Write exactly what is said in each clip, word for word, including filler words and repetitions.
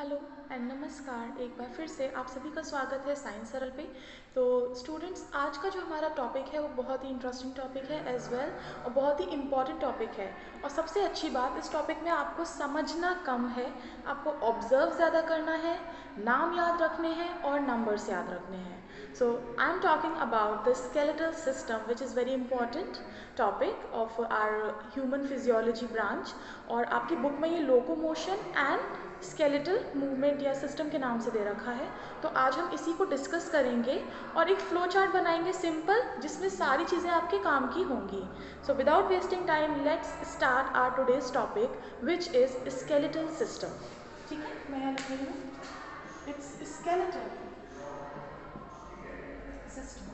Hello and नमस्कार। एक बार फिर से आप सभी का स्वागत है साइंस सरल पे। तो स्टूडेंट्स, आज का जो हमारा टॉपिक है वो बहुत ही इंटरेस्टिंग टॉपिक है एज वेल और बहुत ही इम्पॉर्टेंट टॉपिक है। और सबसे अच्छी बात, इस टॉपिक में आपको समझना कम है, आपको ऑब्जर्व ज़्यादा करना है, नाम याद रखने हैं और नंबर्स याद रखने हैं। So I am talking about the skeletal system which is very important topic of our human physiology branch. और आपकी बुक में ये लोकोमोशन एंड स्केलेटल मूवमेंट या सिस्टम के नाम से दे रखा है। तो आज हम इसी को डिस्कस करेंगे और एक फ्लो चार्ट बनाएंगे सिंपल, जिसमें सारी चीज़ें आपके काम की होंगी। So without wasting time let's start our today's topic which is skeletal system. ठीक है, मैं यहाँ लिख रही हूँ, it's skeletal system.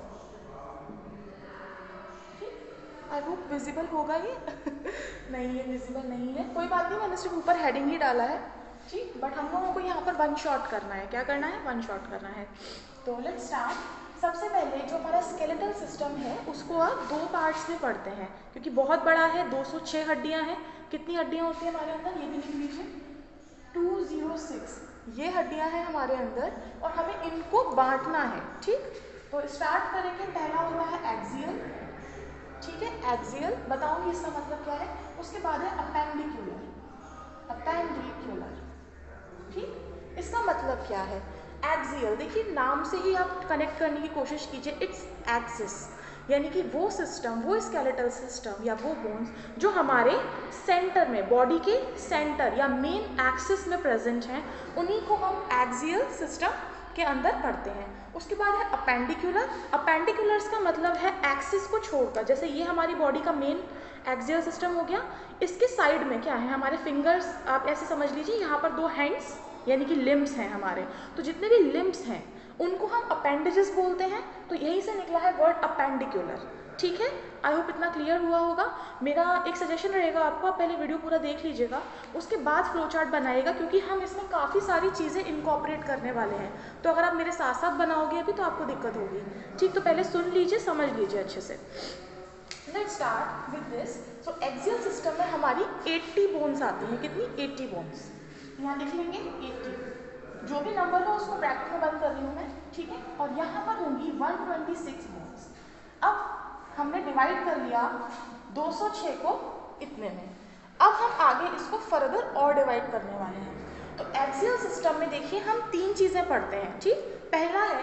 I hope visible होगा ये नहीं, ये विजिबल नहीं है, कोई बात नहीं, मैंने सिर्फ ऊपर हेडिंग ही डाला है। ठीक, बट हम लोगों को यहाँ पर वन शॉट करना है। क्या करना है? वन शॉट करना है। तो लेट्स स्टार्ट। सबसे पहले जो हमारा स्केलेटल सिस्टम है उसको आप दो पार्ट्स में पढ़ते हैं, क्योंकि बहुत बड़ा है, दो सौ छः हड्डियाँ हैं। कितनी हड्डियाँ होती हैं हमारे अंदर, ये भी लिख लीजिए, टू ज़ीरो सिक्स ये हड्डियाँ हैं हमारे अंदर और हमें इनको बांटना है। ठीक, तो स्टार्ट करेंगे। पहला होता है एक्सियल। ठीक है, एक्सियल बताऊंगी इसका मतलब क्या है। उसके बाद है अपेंडिकुलर। अपेंडिकुलर, ठीक, इसका मतलब क्या है? एक्सियल, देखिए नाम से ही आप कनेक्ट करने की कोशिश कीजिए, इट्स एक्सिस, यानी कि वो सिस्टम, वो स्केलेटल सिस्टम या वो बोन्स जो हमारे सेंटर में, बॉडी के सेंटर या मेन एक्सिस में प्रेजेंट हैं, उन्हीं को हम एक्सियल सिस्टम के अंदर पढ़ते हैं। उसके बाद है अपेंडिकुलर। अपेंडिकुलर्स का मतलब है एक्सिस को छोड़कर, जैसे ये हमारी बॉडी का मेन एक्सियल सिस्टम हो गया, इसके साइड में क्या है, हमारे फिंगर्स, आप ऐसे समझ लीजिए, यहाँ पर दो हैंड्स यानी कि लिम्ब्स हैं हमारे। तो जितने भी लिम्ब्स हैं उनको हम अपेंडेजेस बोलते हैं। तो यहीं से निकला है वर्ड अपेंडिकुलर। ठीक है, आई होप इतना क्लियर हुआ होगा। मेरा एक सजेशन रहेगा आपको, आप पहले वीडियो पूरा देख लीजिएगा, उसके बाद फ्लो चार्ट बनाइएगा, क्योंकि हम इसमें काफ़ी सारी चीज़ें इनकॉर्पोरेट करने वाले हैं। तो अगर आप मेरे साथ साथ बनाओगे अभी तो आपको दिक्कत होगी। ठीक, तो पहले सुन लीजिए, समझ लीजिए अच्छे से। Let's start with this. So axial system में हमारी अस्सी बोन्स आती हैं। कितनी? अस्सी बोन्स। यहाँ लिख लेंगे अस्सी, जो भी नंबर हो उसको ब्रैकेट में बंद कर रही हूँ मैं। ठीक है, और यहाँ पर होंगी एक सौ छब्बीस बोन्स। अब हमने डिवाइड कर लिया दो सौ छह को इतने में। अब हम आगे इसको फर्दर और डिवाइड करने वाले हैं। तो एक्सियल सिस्टम में देखिए हम तीन चीजें पढ़ते हैं। ठीक, पहला है,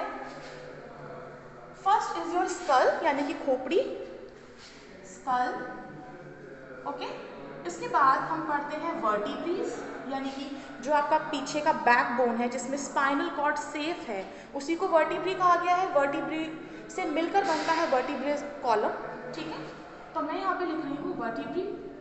फर्स्ट इज योर स्कल, यानी कि खोपड़ी, स्कल, ओके। इसके बाद हम पढ़ते हैं वर्टिब्रीज, यानी कि जो आपका पीछे का बैकबोन है जिसमें स्पाइनल कॉर्ड सेफ है, उसी को वर्टिब्री कहा गया है। वर्टिब्री से मिलकर बनता है वर्टिब्रल कॉलम। ठीक है, तो मैं यहाँ पे लिख रही हूँ वर्टिब्री।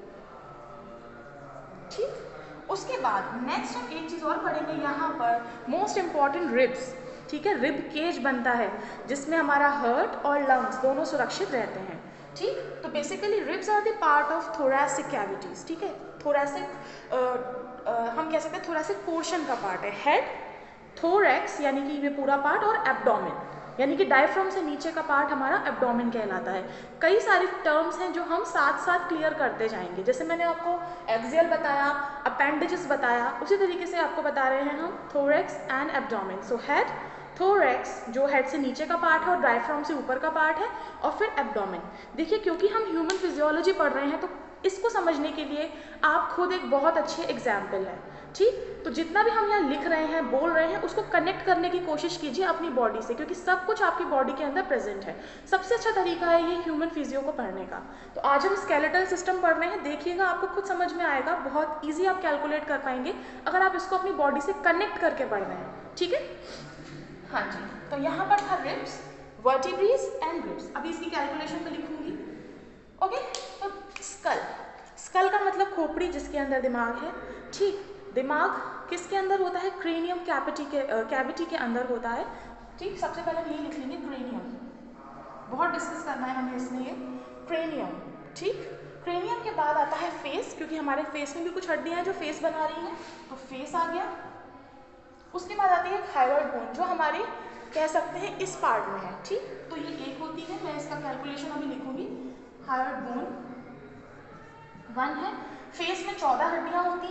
ठीक, उसके बाद नेक्स्ट हम एक चीज और पढ़ेंगे यहाँ पर, मोस्ट इंपॉर्टेंट, रिब्स। ठीक है, रिब केज बनता है जिसमें हमारा हार्ट और लंग्स दोनों सुरक्षित रहते हैं। ठीक, तो basically ribs are the part of thoracic cavities. ठीक है, थोरैसिक हम कह सकते हैं थोरैसिक पोर्शन का पार्ट है। हेड, थोरैक्स यानी कि ये पूरा पार्ट, और एब्डोमेन यानी कि डायफ्राम से नीचे का पार्ट हमारा एब्डोमेन कहलाता है। कई सारे टर्म्स हैं जो हम साथ साथ क्लियर करते जाएंगे। जैसे मैंने आपको एक्सियल बताया, अपेंडेजेस बताया, उसी तरीके से आपको बता रहे हैं हम thorax and abdomen. So head, thorax जो हेड से नीचे का पार्ट है और डायफ्राम से ऊपर का पार्ट है, और फिर एब्डोमेन। देखिए, क्योंकि हम ह्यूमन फिजियोलॉजी पढ़ रहे हैं तो इसको समझने के लिए आप खुद एक बहुत अच्छे एग्जाम्पल है। ठीक, तो जितना भी हम यहाँ लिख रहे हैं, बोल रहे हैं, उसको कनेक्ट करने की कोशिश कीजिए अपनी बॉडी से, क्योंकि सब कुछ आपकी बॉडी के अंदर प्रेजेंट है। सबसे अच्छा तरीका है ये ह्यूमन फिजियो को पढ़ने का। तो आज हम स्केलेटल सिस्टम पढ़ रहे हैं, देखिएगा आपको खुद समझ में आएगा, बहुत ईजी आप कैलकुलेट कर पाएंगे अगर आप इसको अपनी बॉडी से कनेक्ट करके पढ़ रहे हैं। ठीक है, हाँ जी, तो यहाँ पर था रिब्स, वर्टिब्रीज एंड रिब्स। अभी इसकी कैलकुलेशन में लिखूंगी। ओके, तो स्कल, स्कल का मतलब खोपड़ी जिसके अंदर दिमाग है। ठीक, दिमाग किसके अंदर होता है? क्रेनियम कैविटी के कैविटी के अंदर होता है। ठीक, सबसे पहले हम ये लिख लेंगे क्रेनियम, बहुत डिस्कस करना है हमें इसमें ये क्रेनियम। ठीक, क्रेनियम के बाद आता है फेस, क्योंकि हमारे फेस में भी कुछ हड्डियां हैं जो फेस बना रही हैं, तो फेस आ गया। उसके बाद आती है थायराइड बोन, जो हमारे कह सकते हैं इस पार्ट में है। ठीक, तो ये एक होती है, मैं इसका कैलकुलेशन अभी लिखूंगी। थायराइड बोन वन है। फेस में चौदह हड्डियां होती हैं,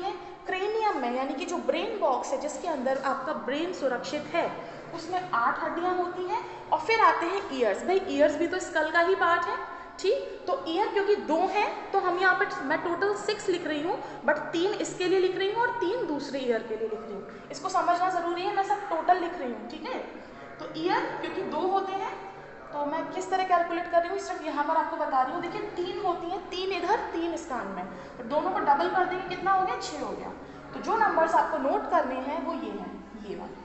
क्रेनियम में यानी कि जो ब्रेन बॉक्स है जिसके अंदर आपका ब्रेन सुरक्षित है, उसमें आठ हड्डियां होती हैं। और फिर आते हैं ईयर्स। भाई ईयर्स भी तो स्कल का ही पार्ट है, ठीक। तो ईयर क्योंकि दो हैं तो हम यहाँ पर मैं टोटल सिक्स लिख रही हूँ, बट तीन इसके लिए लिख रही हूँ और तीन दूसरे ईयर के लिए लिख रही हूँ। इसको समझना जरूरी है, मैं सब टोटल लिख रही हूँ, ठीक है। तो ईयर क्योंकि दो होते हैं तो मैं किस तरह कैलकुलेट कर रही हूँ सिर्फ यहाँ पर आपको बता रही हूँ। देखिए तीन होती हैं, तीन इधर तीन इस कान में, तो दोनों को डबल कर देंगे कितना हो गया, छः हो गया। तो जो नंबर्स आपको नोट करने हैं वो ये हैं, ये वाले,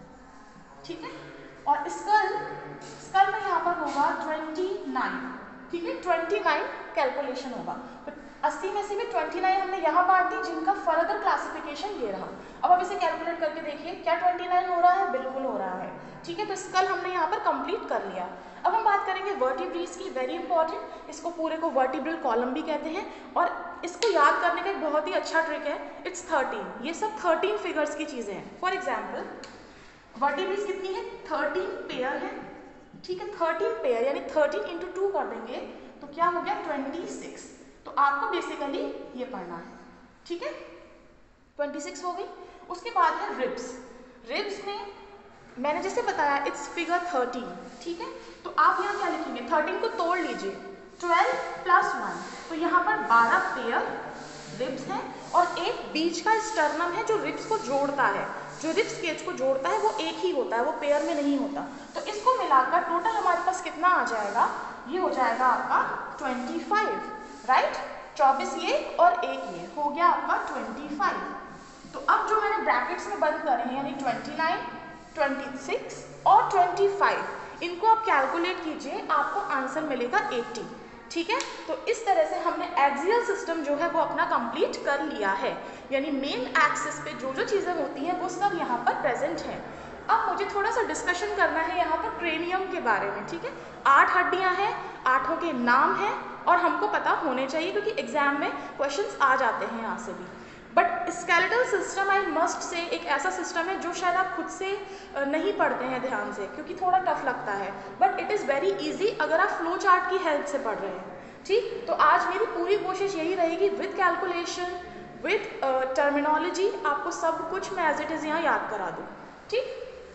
ठीक है। और स्कल स्कल में यहाँ पर होगा ट्वेंटी नाइन, ठीक है। ट्वेंटी नाइन कैलकुलेशन होगा। तो अस्सी में से भी ट्वेंटी नाइन हमने यहाँ बांट दी, जिनका फर्दर क्लासिफिकेशन ये रहा। अब आप इसे कैलकुलेट करके देखिए, क्या ट्वेंटी नाइन हो रहा है, बिल्कुल हो रहा है, ठीक है। तो स्कल हमने यहाँ पर कंप्लीट कर लिया। अब हम बात करेंगे वर्टिब्रेस की, वेरी इंपॉर्टेंट। इसको पूरे को वर्टिब्रल कॉलम भी कहते हैं, और इसको याद करने का एक बहुत ही अच्छा ट्रिक है, इट्स थर्टीन। ये सब थर्टीन फिगर्स की चीज़ें हैं। फॉर एग्जाम्पल वर्टिब्रेस कितनी है, थर्टीन पेयर है, ठीक है। थर्टीन पेयर यानी थर्टीन इंटू टू कर देंगे तो क्या हो गया, ट्वेंटी सिक्स। तो आपको बेसिकली ये पढ़ना है, ठीक है। ट्वेंटी सिक्स हो गई। उसके बाद है रिब्स। रिब्स में मैंने जैसे बताया इट्स फिगर थर्टीन, ठीक है। तो आप यहाँ क्या लिखेंगे, थर्टीन को तोड़ लीजिए, ट्वेल्व प्लस वन, तो यहाँ पर बारह पेयर रिब्स हैं, और एक बीच का स्टर्नम है जो रिब्स को जोड़ता है। जो रिब्स केज को जोड़ता है वो एक ही होता है, वो पेयर में नहीं होता। तो इसको मिलाकर टोटल हमारे पास कितना आ जाएगा, ये हो जाएगा आपका ट्वेंटी फाइव, राइट। चौबीस ये और एक ये हो गया आपका ट्वेंटी फाइव। तो अब जो मैंने ब्रैकेट्स में बंद करे हैं यानी ट्वेंटी नाइन, ट्वेंटी सिक्स और ट्वेंटी फाइव, इनको आप कैलकुलेट कीजिए, आपको आंसर मिलेगा एट्टी, ठीक है। तो इस तरह से हमने एक्सियल सिस्टम जो है वो अपना कंप्लीट कर लिया है, यानी मेन एक्सिस पे जो जो चीज़ें होती हैं वो सब यहाँ पर प्रेजेंट हैं। अब मुझे थोड़ा सा डिस्कशन करना है यहाँ पर क्रेनियम के बारे में, ठीक है। आठ हड्डियाँ हैं, आठों के नाम हैं, और हमको पता होने चाहिए क्योंकि एग्जाम में क्वेश्चंस आ जाते हैं यहाँ से भी। But skeletal system I must say एक ऐसा सिस्टम है जो शायद आप खुद से नहीं पढ़ते हैं ध्यान से, क्योंकि थोड़ा टफ लगता है, but it is very easy अगर आप फ्लो चार्ट की हेल्प से पढ़ रहे हैं, ठीक। तो आज मेरी पूरी कोशिश यही रहेगी, विद कैलकुलेशन, विद टर्मिनोलॉजी, आपको सब कुछ मैं एज इट इज़ यहाँ याद करा दूँ, ठीक।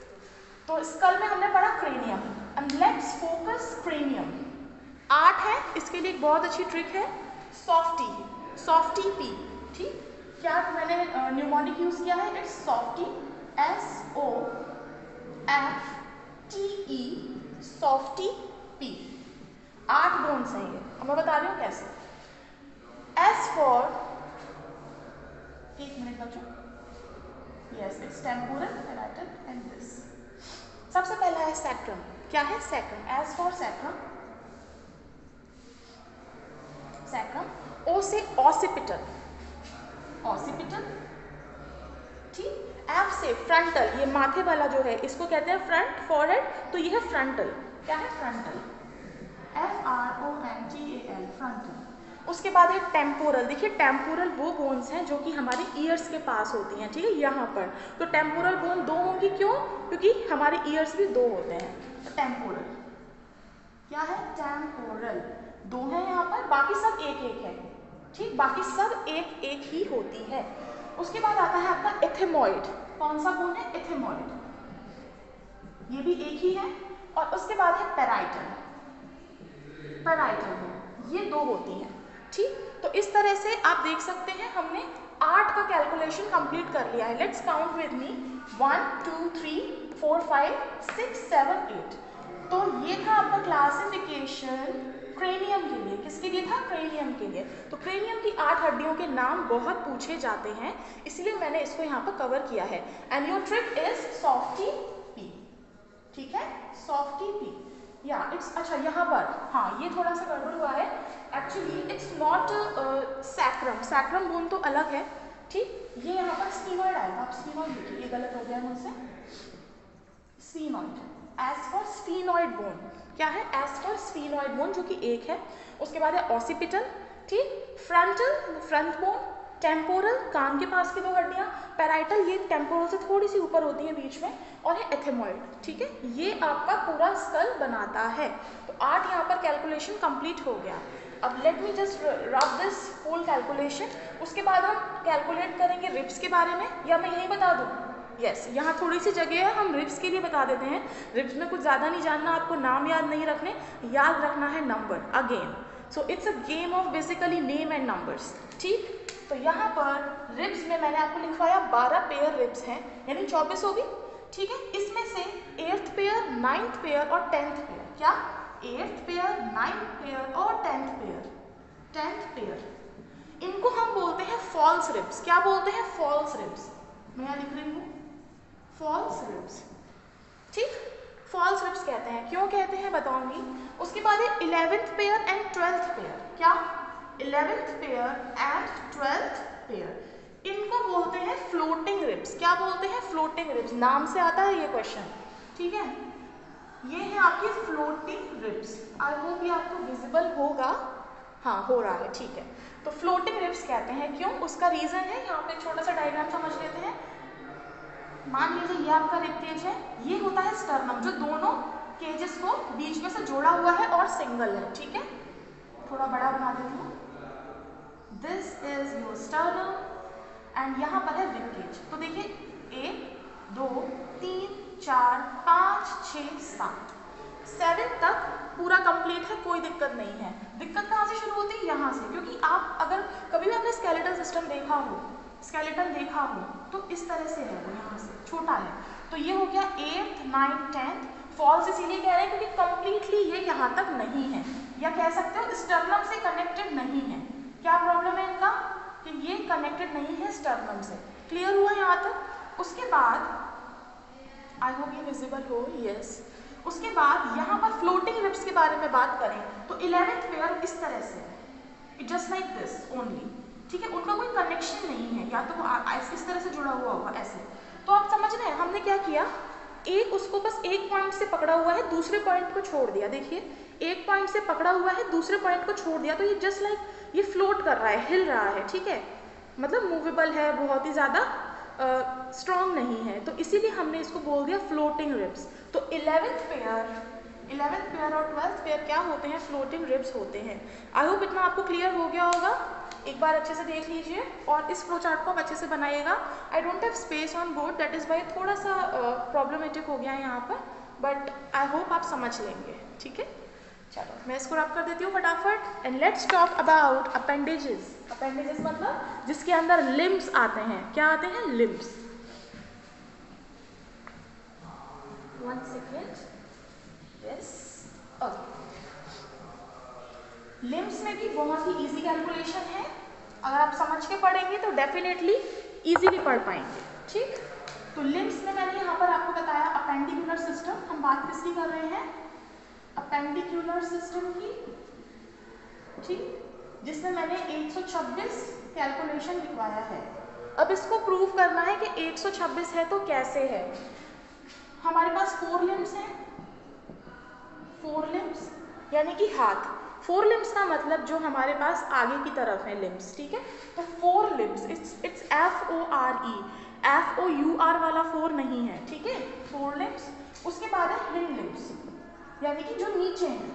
तो स्कल में हमने पढ़ा cranium, and let's focus cranium. आठ है, इसके लिए एक बहुत अच्छी ट्रिक है, सॉफ्टी, सॉफ्टी पी, ठीक। क्या मैंने न्यूमोनिक यूज किया है, it's softy, S O F T E, softy P. आठ बोन्स हैं ये, अब मैं बता रही हूँ कैसे। एस फॉर, एक मिनट बच्चों, yes it's temporal, parietal and this. सबसे पहला है सैक्रम। क्या है, sacrum. S for sacrum, sacrum. O से ऑसिपिटल, ऑसिपिटल, ठीक। एफ से फ्रंटल, ये माथे वाला जो है इसको कहते हैं फ्रंट, फॉरहेड, तो ये है फ्रंटल। क्या है, frontal, F R O N T A L, frontal. उसके बाद है टेम्पोरल। देखिए टेम्पोरल वो बोन्स हैं जो कि हमारे ईयर्स के पास होती हैं, ठीक है, यहाँ पर। तो टेम्पोरल बोन दो होंगी, क्यों, क्योंकि हमारे ईयर्स भी दो होते हैं। तो टेम्पोरल, क्या है, टेम्पोरल, दो है यहाँ पर, बाकी सब एक एक है, ठीक, बाकी सब एक एक ही होती है। उसके बाद आता है आपका एथेमॉइड। कौन सा बोन है, एथेमॉइड, ये भी एक ही है। और उसके बाद है पैराइटल, पैराइटल बोन, ये दो होती हैं, ठीक। तो इस तरह से आप देख सकते हैं हमने आठ का कैलकुलेशन कंप्लीट कर लिया है। Let's count with me, one two three four five six seven eight. तो ये था आपका क्लासिफिकेशन क्रेनियम के लिए। किसके लिए था, क्रेनियम के लिए। तो क्रेनियम की आठ हड्डियों के नाम बहुत पूछे जाते हैं, इसलिए मैंने इसको यहाँ पर कवर किया है। And your trick is softy P, ठीक है, सॉफ्टी पी, या इट्स, अच्छा यहाँ पर हाँ ये थोड़ा सा गड़बड़ हुआ है, actually it's not sacrum, sacrum bone तो अलग है, ठीक। ये यहाँ पर स्फीनॉइड आएगा, आप स्फीनॉइड लिखिए, ये गलत हो गया मुझसे, sphenoid, S for sphenoid bone. क्या है, एज फॉर स्फीनॉइड बोन, जो कि एक है। उसके बाद है ऑसिपिटल, ठीक, फ्रंटल, फ्रंट बोन, टेम्पोरल, कान के पास की दो हड्डियां, पैराइटल, ये टेम्पोरल से थोड़ी सी ऊपर होती है बीच में, और है एथेमॉइड, ठीक है। ये आपका पूरा स्कल बनाता है। तो आठ यहाँ पर कैलकुलेशन कंप्लीट हो गया। अब let me just rub this whole calculation, उसके बाद हम कैलकुलेट करेंगे रिब्स के बारे में, या मैं यही बता दूँ? यस yes, यहाँ थोड़ी सी जगह है, हम रिब्स के लिए बता देते हैं। रिब्स में कुछ ज़्यादा नहीं जानना, आपको नाम याद नहीं रखने, याद रखना है number again. So it's a game of basically name and numbers, ठीक। तो यहाँ पर रिब्स में मैंने आपको लिखवाया बारह पेयर रिब्स हैं, यानी चौबीस होगी, ठीक है। इसमें से एट्थ पेयर, नाइन्थ पेयर और टेंथ पेयर, क्या एट्थ पेयर, नाइन्थ पेयर और टेंथ पेयर, टेंथ पेयर, इनको हम बोलते हैं फॉल्स रिब्स। क्या बोलते हैं? False ribs. मैं यहाँ लिख रही हूँ फॉल्स रिब्स, ठीक। फॉल्स रिब्स कहते हैं, क्यों कहते हैं बताऊंगी। उसके बाद है eleventh pair and twelfth pair, क्या eleventh pair and twelfth pair, इनको बोलते हैं फ्लोटिंग रिब्स। क्या बोलते हैं? Floating ribs. नाम से आता है ये क्वेश्चन, ठीक है। ये है आपकी फ्लोटिंग रिब्स। आई होप ये आपको विजिबल होगा, हाँ हो रहा है, ठीक है। तो फ्लोटिंग रिब्स कहते हैं, क्यों? उसका रीजन है, यहाँ पे एक छोटा सा डायग्राम समझ लेते हैं। मान लीजिए ये आपका रिब केज है, ये होता है स्टर्नम, जो दोनों केजेस को बीच में से जोड़ा हुआ है और सिंगल है, ठीक है। थोड़ा बड़ा बना देती हूँ। This is your sternum and यहाँ पर है रिब केज। तो देखिए एक, दो, तीन, चार, पाँच, छः, सात, सेवन तक पूरा कंप्लीट है, कोई दिक्कत नहीं है। दिक्कत कहाँ से शुरू होती है? यहाँ से, क्योंकि आप अगर कभी भी आपने स्केलेटल सिस्टम देखा हो, स्केलेटन देखा हो, तो इस तरह से है, वो यहाँ से छोटा है। तो ये हो गया एट्थ, नाइन्थ, टेंथ। फॉल्स इसीलिए कह रहे हैं क्योंकि कंप्लीटली ये यहाँ तक नहीं है, या कह सकते हो स्टर्नम से कनेक्टेड नहीं है। क्या प्रॉब्लम है इनका? कि ये कनेक्टेड नहीं है स्टर्नम से। क्लियर हुआ यहाँ तक? उसके बाद आई होप ये विजिबल हो, यस। उसके बाद यहाँ पर फ्लोटिंग रिब्स के बारे में बात करें तो इलेवेंथ पेयर इस तरह से है, जस्ट लाइक दिस ओनली, ठीक है। उनका कोई कनेक्शन नहीं है, या तो वो इस तरह से जुड़ा हुआ होगा ऐसे। तो आप समझ रहे हैं हमने क्या किया? एक उसको बस एक पॉइंट से पकड़ा हुआ है, दूसरे पॉइंट को छोड़ दिया। देखिए एक पॉइंट से पकड़ा हुआ है, दूसरे पॉइंट को छोड़ दिया, तो ये जस्ट लाइक ये फ्लोट कर रहा है, हिल रहा है, ठीक है। मतलब मूवेबल है, बहुत ही ज़्यादा स्ट्रॉन्ग नहीं है, तो इसीलिए हमने इसको बोल दिया फ्लोटिंग रिब्स। तो इलेवेंथ पेयर इलेवेंथ पेयर और ट्वेल्थ पेयर क्या होते हैं? फ्लोटिंग रिब्स होते हैं। आई होप इतना आपको क्लियर हो गया होगा। एक बार अच्छे से देख लीजिए और इस फ्लो चार्ट को आप अच्छे से बनाइएगा। I don't have space on board, that is why थोड़ा सा प्रॉब्लमेटिक uh, हो गया है यहाँ पर, बट आई होप आप समझ लेंगे, ठीक है। चलो मैं इसको रब कर देती हूँ फटाफट। And let's talk about appendages. Appendages मतलब जिसके अंदर लिम्स आते हैं। क्या आते हैं? Limbs. One second, yes, okay. Limbs में भी बहुत ही इजी कैलकुलेशन है, अगर आप समझ के पढ़ेंगे तो डेफिनेटली इजीली पढ़ पाएंगे, ठीक। तो लिम्स में मैंने यहाँ पर आपको बताया अपेंडिकुलर सिस्टम। हम बात किसकी कर रहे हैं? अपेंडिकुलर सिस्टम की, ठीक, जिसमें मैंने एक सौ छब्बीस कैलकुलेशन लिखवाया है। अब इसको प्रूव करना है कि एक सौ छब्बीस है तो कैसे है। हमारे पास फोर लिम्स हैं, फोर लिम्स यानी कि हाथ। फोर लिम्स का मतलब जो हमारे पास आगे की तरफ है लिम्स, ठीक है। तो fore limbs, it's it's F O R E, F O U R वाला फोर नहीं है, ठीक है। Fore limbs. उसके बाद है हिंड लिम्स, यानी कि जो नीचे हैं।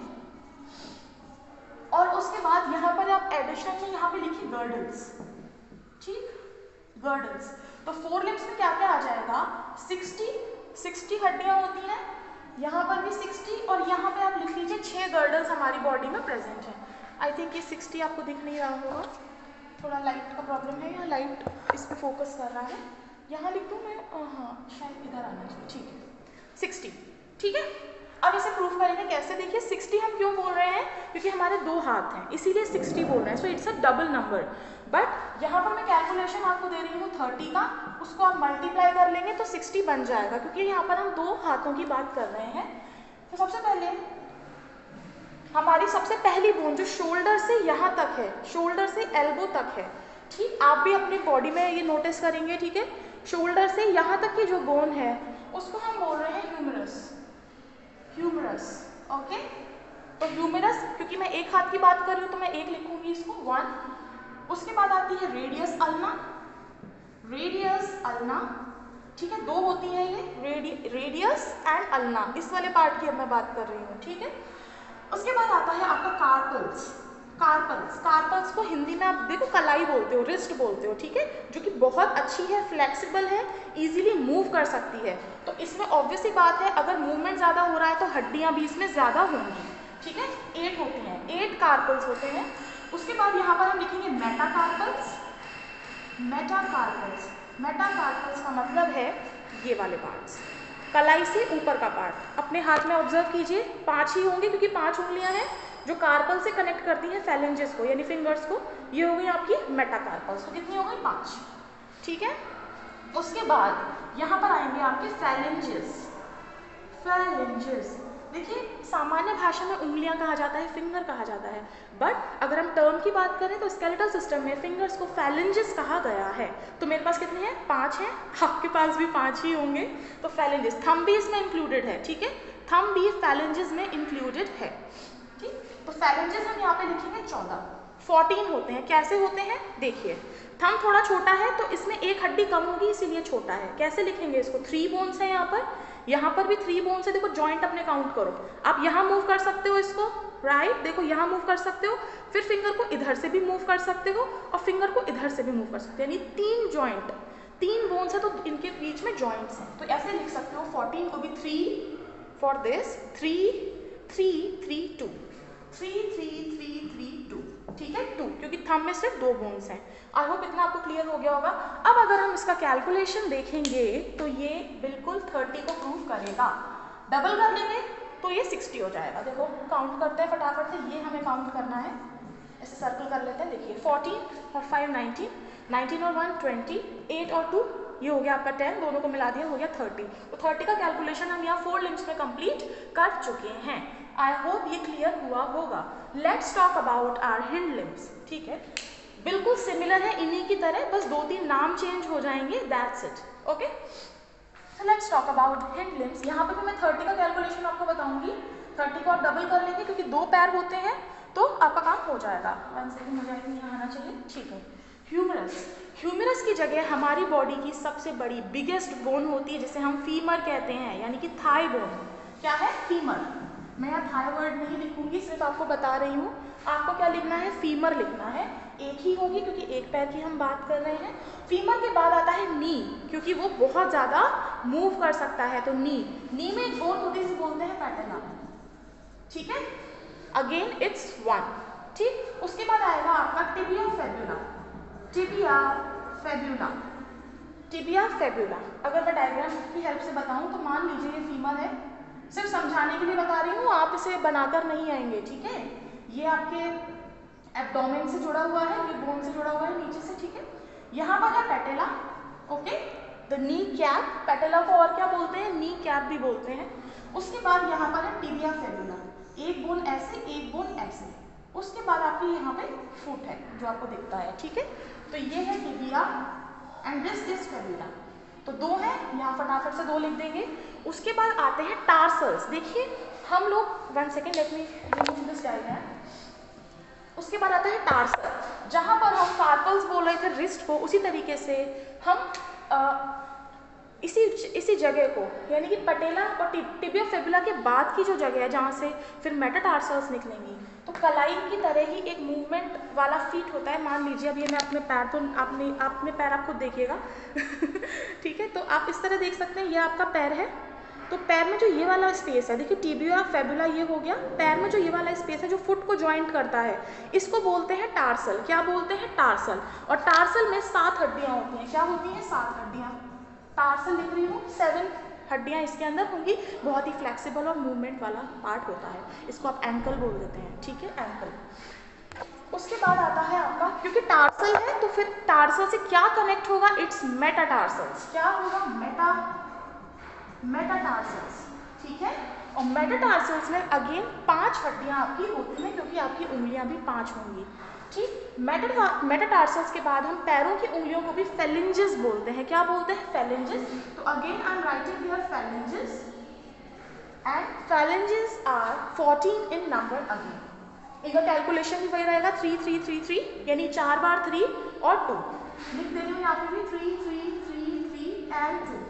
और उसके बाद यहाँ पर आप एडिशन में यहाँ पे लिखिए गर्डल्स, ठीक, गर्डल्स। तो फोर लिम्स में क्या क्या आ जाएगा? सिक्सटी सिक्सटी हड्डियाँ होती हैं, यहाँ पर भी सिक्सटी, और यहाँ पे आप लिख लीजिए छः गर्डल्स हमारी बॉडी में प्रेजेंट हैं। आई थिंक ये सिक्सटी आपको दिख नहीं रहा होगा, थोड़ा लाइट का प्रॉब्लम है, यहाँ लाइट इस पर फोकस कर रहा है। यहाँ लिख दूँ मैं? हाँ शायद इधर आना चाहिए, ठीक है, सिक्सटी, ठीक है। अब इसे प्रूफ करेंगे कैसे? देखिए सिक्सटी हम क्यों बोल रहे हैं? क्योंकि हमारे दो हाथ हैं, इसीलिए सिक्सटी बोल रहे हैं। So it's a double number. But यहाँ पर मैं कैलकुलेशन आपको दे रही हूँ थर्टी का, उसको आप मल्टीप्लाई कर लेंगे तो सिक्सटी बन जाएगा, क्योंकि यहाँ पर हम दो हाथों की बात कर रहे हैं। तो सबसे पहले हमारी सबसे पहली बोन जो शोल्डर से यहाँ तक है, शोल्डर से एल्बो तक है, ठीक। आप भी अपनी बॉडी में ये नोटिस करेंगे, ठीक है। शोल्डर से यहाँ तक की जो बोन है उसको हम बोल रहे हैं ह्यूमरस, ह्यूमरस, ओके। तो ह्यूमरस, क्योंकि मैं एक हाथ की बात कर रही हूँ तो मैं एक लिखूंगी इसको, वन। उसके बाद आती है रेडियस अल्ना, रेडियस अल्ना, ठीक है, दो होती है ये, रेडि रेडियस एंड अल्ना, इस वाले पार्ट की अब मैं बात कर रही हूँ, ठीक है। उसके बाद आता है आपका कार्पल्स, कार्पल्स, कार्पल्स को हिंदी में आप देखो कलाई बोलते हो, रिस्ट बोलते हो, ठीक है, जो कि बहुत अच्छी है, फ्लेक्सिबल है, इजीली मूव कर सकती है। तो इसमें ऑब्वियस ही बात है अगर मूवमेंट ज़्यादा हो रहा है तो हड्डियाँ भी इसमें ज़्यादा होंगी, ठीक है। एट होती हैं, एट कार्पल्स होते हैं। उसके बाद यहाँ पर हम लिखेंगे मेटाकार्पल्स। मेटाकार्पल्स, मेटाकार्पल्स का मतलब है ये वाले पार्ट्स, कलाई से ऊपर का पार्ट। अपने हाथ में ऑब्जर्व कीजिए, पांच ही होंगे क्योंकि पांच उंगलियां हैं जो कार्पल से कनेक्ट करती हैं फैलेंजेस को यानी फिंगर्स को। ये हो गई आपकी मेटाकार्पल्स। तो कितनी हो गई? पांच, ठीक है। उसके बाद यहाँ पर आएंगे आपके फैलेंजेस। फैलेंजेस देखिए सामान्य भाषा में उंगलियां कहा जाता है, फिंगर कहा जाता है, बट अगर हम टर्म की बात करें तो स्केलेटल सिस्टम में फिंगर्स को फैलेंजेस कहा गया है। तो मेरे पास कितने हैं? पांच हैं, आपके पास भी पांच ही होंगे। तो फैलेंजेस, थंब भी इसमें इंक्लूडेड है, ठीक है, थंब भी फैलेंजेस में इंक्लूडेड है, ठीक। तो फैलेंजेस हम यहाँ पे लिखेंगे चौदह, फोर्टीन होते हैं। कैसे होते हैं देखिए, थंब थोड़ा छोटा है तो इसमें एक हड्डी कम होगी इसीलिए छोटा है। कैसे लिखेंगे इसको? थ्री बोन्स है यहाँ पर, यहाँ पर भी थ्री बोन्स है। देखो जॉइंट अपने काउंट करो, आप यहाँ मूव कर सकते हो इसको, राइट right? देखो यहाँ मूव कर सकते हो, फिर फिंगर को इधर से भी मूव कर सकते हो और फिंगर को इधर से भी मूव कर सकते हो, यानी तीन जॉइंट, तीन बोन्स है तो इनके बीच में जॉइंट्स हैं। तो ऐसे लिख सकते हो फोर्टीन को भी three for this, three three three two, three three three three two, ठीक है, टू, क्योंकि थंब में सिर्फ दो बोन्स हैं। आई होप इतना आपको क्लियर हो गया होगा। अब अगर हम इसका कैलकुलेशन देखेंगे तो ये बिल्कुल थर्टी को प्रूव करेगा। डबल कर लेंगे तो ये सिक्सटी हो जाएगा। देखो काउंट करते हैं फटाफट से, ये हमें काउंट करना है, ऐसे सर्कल कर लेते हैं। देखिए फोर्टीन और फाइव नाइनटीन, नाइनटीन और वन ट्वेंटी, एट और टू ये हो गया आपका टेन, दोनों को मिला दिया हो गया थर्टी। तो थर्टी का कैलकुलेशन हम यहाँ फोर लिम्स में कंप्लीट कर चुके हैं। आई होप ये क्लियर हुआ होगा। Let's talk about our hind limbs, ठीक है, बिल्कुल सिमिलर है इन्हीं की तरह, बस दो तीन नाम चेंज हो जाएंगे, that's it, okay. So let's talk about hind limbs. यहाँ पे भी मैं थर्टी का कैलकुलेशन आपको बताऊंगी, थर्टी को आप डबल कर लेंगे क्योंकि दो पैर होते हैं तो आपका काम हो जाएगा। वन सेकेंड मुझे यहाँ आना चाहिए, ठीक है। ह्यूमरस, ह्यूमरस की जगह हमारी बॉडी की सबसे बड़ी बिगेस्ट बोन होती है जिसे हम फीमर कहते हैं, यानी कि थाई बोन। क्या है? फीमर। मैं यहाँ थाई वर्ड नहीं लिखूंगी, सिर्फ आपको बता रही हूँ। आपको क्या लिखना है? फीमर लिखना है, एक ही होगी क्योंकि एक पैर की हम बात कर रहे हैं। फीमर के बाद आता है नी, क्योंकि वो बहुत ज़्यादा मूव कर सकता है, तो नी, नी में एक बोन होती है जिसे बोलते हैं पैटेला, ठीक है। अगेन इट्स वन, ठीक। उसके बाद आएगा आपका tibia fibula. Tibia fibula, tibia fibula. अगर मैं डायग्राम की हेल्प से बताऊं तो मान लीजिए ये फीमर है, सिर्फ समझाने के लिए बता रही हूँ, आप इसे बनाकर नहीं आएंगे, ठीक है। ये आपके एब्डोमेन से जुड़ा हुआ है, ये बोन से जुड़ा हुआ है नीचे से, ठीक है। यहाँ पर है patella, okay, the kneecap. Patella को और क्या बोलते हैं? नी कैप भी बोलते हैं। उसके बाद यहाँ पर है टिबिया फेब्युला, एक बोन ऐसे, एक बोन ऐसे। उसके बाद आपके यहाँ पे फुट है जो आपको दिखता है, ठीक है। तो ये है tibia and this is fibula. तो दो है, यहाँ फटाफट से दो लिख देंगे। उसके बाद आते हैं टार्सल्स। देखिए हम लोग, one second let me remove this diagram. उसके बाद आता है टार्सल, जहाँ पर हम कार्पल्स बोल रहे थे रिस्ट को, उसी तरीके से हम आ, इसी इसी जगह को, यानी कि पटेला और टिबिया फेब्युला के बाद की जो जगह है जहाँ से फिर मेटाटार्सल्स निकलेंगी, तो कलाई की तरह ही एक मूवमेंट वाला फीट होता है। मान लीजिए अब ये मैं अपने पैर, तो आपने आपने पैर आप खुद देखिएगा ठीक है, तो आप इस तरह देख सकते हैं, ये आपका पैर है, तो पैर में जो ये वाला स्पेस है, देखिए टिबिया फेब्युला ये हो गया, पैर में जो ये वाला स्पेस है जो फुट को ज्वाइंट करता है, इसको बोलते हैं टार्सल। क्या बोलते हैं? टार्सल। और टार्सल में सात हड्डियाँ होती हैं। क्या होती हैं? सात हड्डियाँ। टार्सल लिख रही हूँ, सेवन हड्डियाँ इसके अंदर होंगी। बहुत ही फ्लेक्सिबल और मूवमेंट वाला पार्ट होता है, इसको आप एंकल बोल देते हैं, ठीक है, एंकल। उसके बाद आता है आपका, क्योंकि टार्सल है तो फिर टार्सल से क्या कनेक्ट होगा? It's metatarsals. क्या होगा? मेटा मेटाटार्सल्स, ठीक है। और मेटाटार्सल्स में अगेन पांच हड्डियां आपकी होती हैं, क्योंकि आपकी उंगलियां भी पांच होंगी, ठीक। मेटा मेटाटार्सल्स के बाद हम पैरों की उंगलियों को भी फेलिंजेस बोलते हैं। क्या बोलते हैं? फेलिंजेस। तो again I am writing here phalanges and phalanges are fourteen in number. Again इनका कैलकुलेशन भी वही रहेगा, थ्री थ्री थ्री थ्री, यानी चार बार थ्री और टू लिख दे रही हूँ यहाँ पे भी, three three three three and two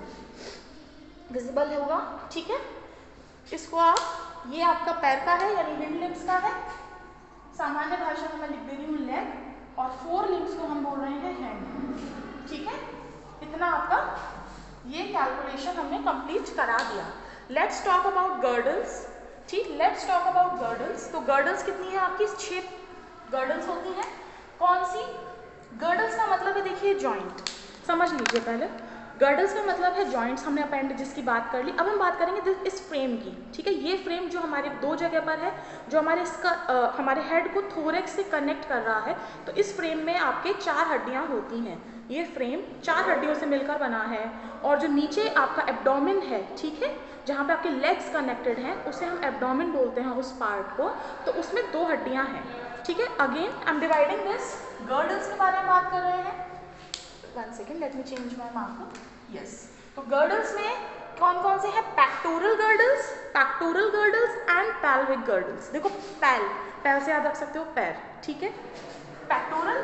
visible होगा, ठीक है। इसको आप, ये आपका पैर का है यानी हिंड लिम्स का है, सामान्य भाषा में मैं लिख दे रही हूँ लेग, और फोर लिम्स को हम बोल रहे हैं हैंड। ठीक है, इतना आपका ये कैलकुलेशन हमने कंप्लीट करा दिया। Let's talk about girdles. ठीक, लेट्स टॉक अबाउट गर्डल्स। तो गर्डल्स कितनी है आपकी? छह गर्डल्स होती हैं। कौन सी? गर्डल्स का मतलब है, देखिए जॉइंट, समझ लीजिए पहले। गर्डल्स का मतलब है जॉइंट्स। हमने अपेंडेजेस की बात कर ली, अब हम बात करेंगे इस फ्रेम की। ठीक है, ये फ्रेम जो हमारे दो जगह पर है, जो हमारे इसका आ, हमारे हेड को थोरेक्स से कनेक्ट कर रहा है, तो इस फ्रेम में आपके चार हड्डियां होती हैं। ये फ्रेम चार हड्डियों से मिलकर बना है, और जो नीचे आपका एब्डोमेन है, ठीक है, जहाँ पे आपके लेग्स कनेक्टेड हैं, उसे हम एब्डोमेन बोलते हैं उस पार्ट को, तो उसमें दो हड्डियाँ हैं। ठीक है, again I am dividing this. Girdles के बारे में बात कर रहे हैं। One second, let me change my marker. Yes, तो गर्डल्स में कौन कौन से हैं? Pectoral girdles, pectoral girdles and pelvic girdles. देखो पैल, पैल से याद रख सकते हो पैर। ठीक है, pectoral,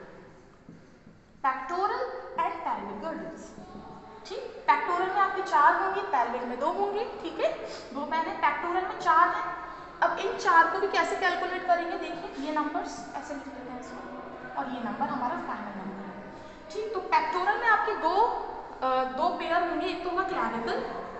pectoral and pelvic girdles. ठीक, पैक्टोरल में आपके चार होंगे, पैल्विक में दो होंगे। ठीक है, दो मैंने पैक्टोरल में चार है। अब इन चार को भी कैसे कैलकुलेट करेंगे? देखिए ये नंबर्स ऐसे लिख लेते हैं इसको, और ये नंबर हमारा फाइनल नंबर है। ठीक, तो पैक्टोरल में आपके दो आ, दो पेयर होंगे, एक तो होगा क्लैविकल,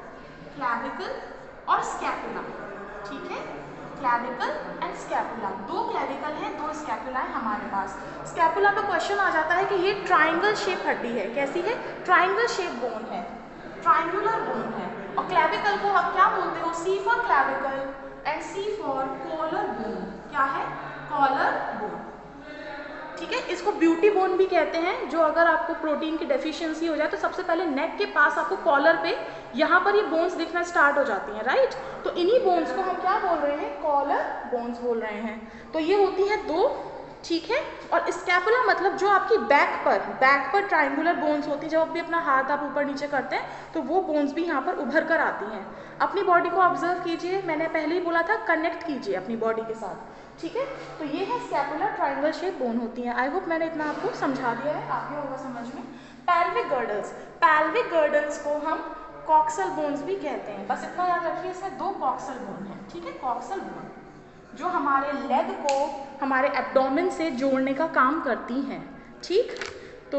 क्लैविकल और स्कैपुला। ठीक है, क्लैविकल एंड स्कैपुला, दो क्लैविकल हैं, दो स्कैपुला है हमारे पास। स्कैपुला पे क्वेश्चन आ जाता है कि ये ट्राइंगल शेप हड्डी है। कैसी है? ट्राइंगल शेप बोन है, ट्राइंगुलर बोन है। और क्लैविकल को आप क्या बोलते हो? C for clavicle and C for collar bone. क्या है? Collar bone. ठीक है, इसको ब्यूटी बोन भी कहते हैं। जो अगर आपको प्रोटीन की डेफिशिएंसी हो जाए तो सबसे पहले नेक के पास आपको कॉलर पे यहाँ पर ये बोन्स दिखना स्टार्ट हो जाती हैं, राइट? तो इन्हीं बोन्स को हम क्या बोल रहे हैं? कॉलर बोन्स बोल रहे हैं। तो ये होती है दो। ठीक है, और स्कैपुला मतलब जो आपकी बैक पर बैक पर ट्राइंगुलर बोन्स होती है, जब भी अपना हाथ आप ऊपर नीचे करते हैं तो वो बोन्स भी यहाँ पर उभर कर आती हैं। अपनी बॉडी को ऑब्जर्व कीजिए, मैंने पहले ही बोला था कनेक्ट कीजिए अपनी बॉडी के साथ। ठीक है, तो ये है स्कैपुला, ट्राइंगल शेप बोन होती है। आई होप मैंने इतना आपको समझा दिया है, आ गया होगा समझ में। पैल्विक गर्डल्स, पैल्विक गर्डल्स को हम कॉक्सल बोन्स भी कहते हैं। बस इतना याद रखिए, इसमें दो कॉक्सल बोन है। ठीक है, कॉक्सल बोन जो हमारे लेग को हमारे एब्डोमेन से जोड़ने का काम करती हैं। ठीक, तो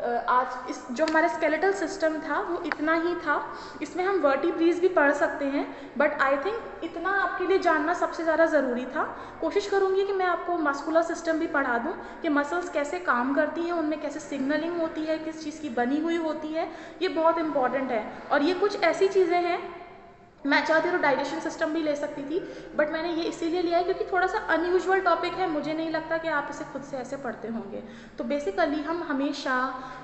आज इस जो हमारा स्केलेटल सिस्टम था वो इतना ही था। इसमें हम वर्टिब्रीज भी पढ़ सकते हैं, बट आई थिंक इतना आपके लिए जानना सबसे ज़्यादा ज़रूरी था। कोशिश करूँगी कि मैं आपको मस्कुलर सिस्टम भी पढ़ा दूँ कि मसल्स कैसे काम करती हैं, उनमें कैसे सिग्नलिंग होती है, किस चीज़ की बनी हुई होती है। ये बहुत इंपॉर्टेंट है, और ये कुछ ऐसी चीज़ें हैं, मैं चाहती तो डाइजेशन सिस्टम भी ले सकती थी, बट मैंने ये इसीलिए लिया है क्योंकि थोड़ा सा अनयूजुअल टॉपिक है। मुझे नहीं लगता कि आप इसे खुद से ऐसे पढ़ते होंगे। तो बेसिकली हम हमेशा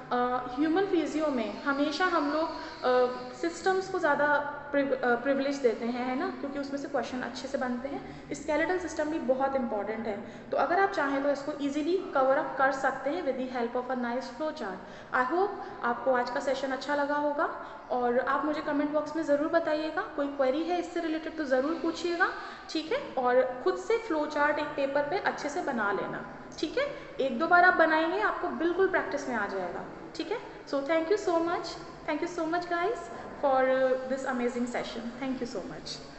ह्यूमन uh, फिजियो में हमेशा हम लोग सिस्टम्स uh, को ज़्यादा प्रिविलेज uh, देते हैं, है ना, क्योंकि उसमें से क्वेश्चन अच्छे से बनते हैं। स्केलेटल सिस्टम भी बहुत इंपॉर्टेंट है, तो अगर आप चाहें तो इसको ईजिली कवर अप कर सकते हैं with the help of a nice flow chart. I hope आपको आज का सेशन अच्छा लगा होगा, और आप मुझे कमेंट बॉक्स में ज़रूर बताइएगा। कोई क्वेरी है इससे रिलेटेड तो ज़रूर पूछिएगा। ठीक है, और खुद से फ्लो चार्ट एक पेपर पे अच्छे से बना लेना। ठीक है, एक दो बार आप बनाएंगे, आपको बिल्कुल प्रैक्टिस में आ जाएगा। ठीक है, so thank you so much, thank you so much guys for this amazing session. Thank you so much.